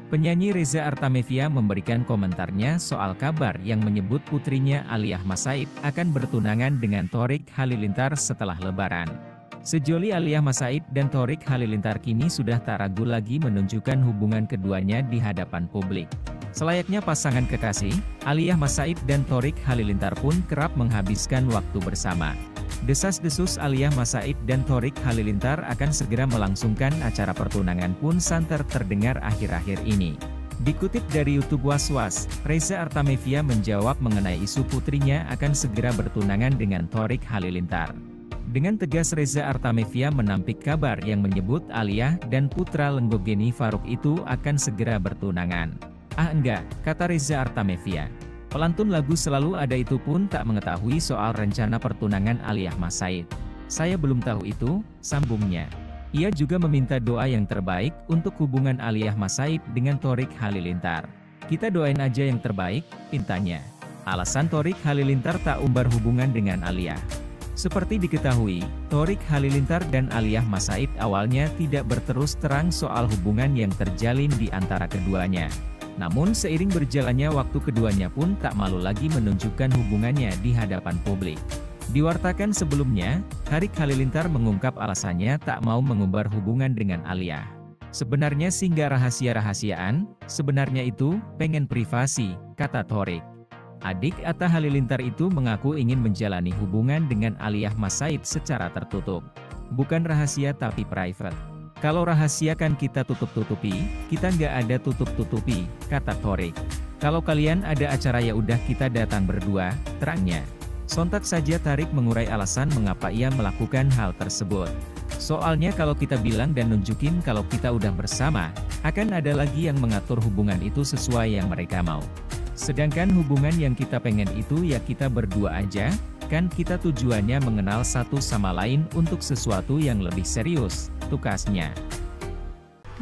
Penyanyi Reza Artamevia memberikan komentarnya soal kabar yang menyebut putrinya Aliyah Mas Said akan bertunangan dengan Thorik Halilintar setelah Lebaran. Sejoli Aliyah Mas Said dan Thorik Halilintar kini sudah tak ragu lagi menunjukkan hubungan keduanya di hadapan publik. Selayaknya pasangan kekasih, Aliyah Mas Said dan Thorik Halilintar pun kerap menghabiskan waktu bersama. Desas-desus Aliyah Mas Said dan Thorik Halilintar akan segera melangsungkan acara pertunangan pun santer terdengar akhir-akhir ini. Dikutip dari YouTube Was-Was, Reza Artamevia menjawab mengenai isu putrinya akan segera bertunangan dengan Thorik Halilintar. Dengan tegas Reza Artamevia menampik kabar yang menyebut Aliyah dan putra Lenggogeni Faruk itu akan segera bertunangan. Ah enggak, kata Reza Artamevia. Pelantun lagu Selalu Ada itu pun tak mengetahui soal rencana pertunangan Aliyah Mas Said. Saya belum tahu itu, sambungnya. Ia juga meminta doa yang terbaik untuk hubungan Aliyah Mas Said dengan Thorik Halilintar. Kita doain aja yang terbaik, pintanya. Alasan Thorik Halilintar tak umbar hubungan dengan Aliyah. Seperti diketahui, Thorik Halilintar dan Aliyah Mas Said awalnya tidak berterus terang soal hubungan yang terjalin di antara keduanya. Namun seiring berjalannya waktu keduanya pun tak malu lagi menunjukkan hubungannya di hadapan publik. Diwartakan sebelumnya, Thorik Halilintar mengungkap alasannya tak mau mengumbar hubungan dengan Aliyah. Sebenarnya sih nggak rahasia-rahasiaan, sebenarnya itu pengen privasi, kata Thorik. Adik Atta Halilintar itu mengaku ingin menjalani hubungan dengan Aliyah Mas Said secara tertutup. Bukan rahasia tapi private. Kalau rahasia kan kita tutup-tutupi, kita nggak ada tutup-tutupi, kata Thorik. Kalau kalian ada acara ya udah kita datang berdua, terangnya. Sontak saja Thorik mengurai alasan mengapa ia melakukan hal tersebut. Soalnya kalau kita bilang dan nunjukin kalau kita udah bersama, akan ada lagi yang mengatur hubungan itu sesuai yang mereka mau. Sedangkan hubungan yang kita pengen itu ya kita berdua aja, kan kita tujuannya mengenal satu sama lain untuk sesuatu yang lebih serius, tukasnya.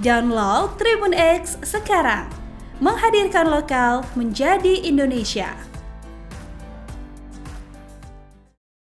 Download Tribun X sekarang, menghadirkan lokal menjadi Indonesia.